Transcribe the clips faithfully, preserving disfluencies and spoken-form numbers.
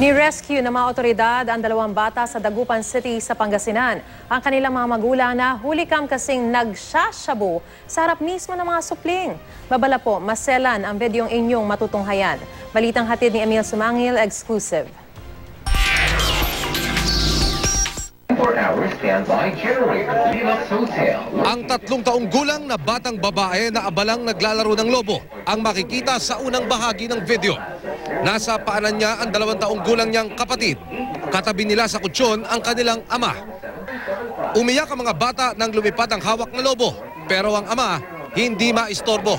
Ni-rescue ng mga otoridad ang dalawang bata sa Dagupan City sa Pangasinan. Ang kanilang mga magulang na hulikam kasing nagsasyabu sa harap mismo ng mga supling. Babala po, maselan ang videong inyong matutunghayan. Balitang hatid ni Emil Sumangil, exclusive. Ang tatlong taong gulang na batang babae na abalang naglalaro ng lobo ang makikita sa unang bahagi ng video. Nasa paanan niya ang dalawang taong gulang niyang kapatid. Katabi nila sa kutsyon ang kanilang ama. Umiyak ang mga bata nang lumipad ang hawak na lobo, pero ang ama hindi maistorbo.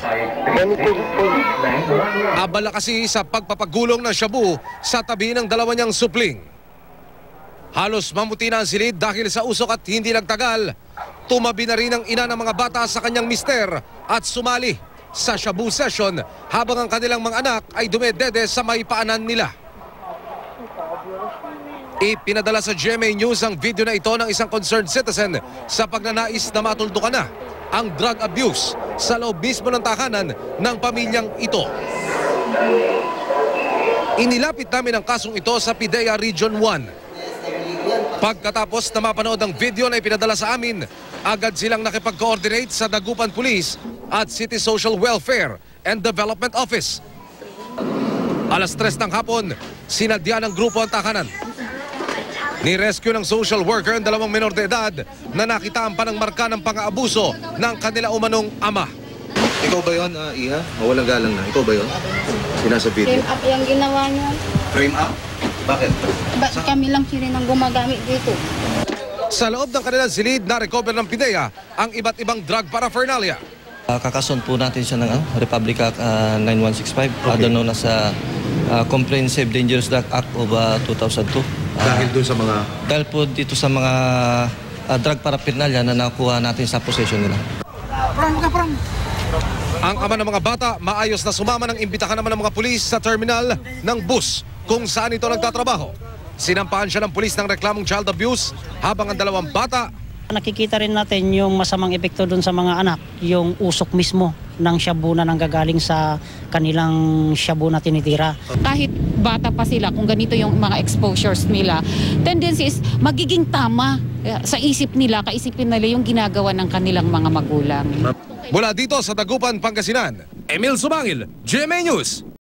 Abala kasi sa pagpapagulong ng shabu sa tabi ng dalawa niyang supling. Halos mamuti na ang silid dahil sa usok at hindi nagtagal. Tumabi na rin ang ina ng mga bata sa kanyang mister at sumali sa shabu session habang ang kanilang mga anak ay dumedede sa may paanan nila. Ipinadala sa G M A News ang video na ito ng isang concerned citizen sa pagnanais na matuldukan na ang drug abuse sa loob mismo ng tahanan ng pamilyang ito. Inilapit namin ang kasong ito sa PIDEA Region one. Pagkatapos na mapanood ang video na ipinadala sa amin, agad silang nakipag-coordinate sa Dagupan Police at City Social Welfare and Development Office. Alas tres ng hapon, sinadya ng grupo ang tahanan. Ni-rescue ng social worker ang dalawang menor de edad na nakitaan pa ng marka ng pang-aabuso ng kanila umanong ama. Ikaw ba yun, uh, Iha? Mawalang galang na. Ikaw ba yun? Sinasa video. Frame up yung ginawa niya. Frame up? Bakit? Ba't kami lang sila nang gumagamit dito? Sa loob ng kanilang silid, na-recover ng PIDEA ang iba't ibang drug paraphernalia. Uh, kakason po natin siya ng uh, Republic Act uh, nine one six five, okay. Other known as uh, uh, Comprehensive Dangerous Drug Act of uh, two thousand two. Uh, dahil doon sa mga... Dahil po dito sa mga uh, drug paraphernalia na nakuha natin sa possession nila. Ang ama ng mga bata, maayos na sumama ng imbitahan naman ng mga pulis sa terminal ng bus kung saan ito nagtatrabaho. Sinampahan siya ng pulis ng reklamong child abuse habang ang dalawang bata. Nakikita rin natin yung masamang epekto dun sa mga anak, yung usok mismo ng shabu na nanggagaling sa kanilang shabu na tinitira. Kahit bata pa sila, kung ganito yung mga exposures nila, tendency is magiging tama sa isip nila, kaisipin nila yung ginagawa ng kanilang mga magulang. Mula dito sa Dagupan, Pangasinan, Emil Sumangil, G M A News.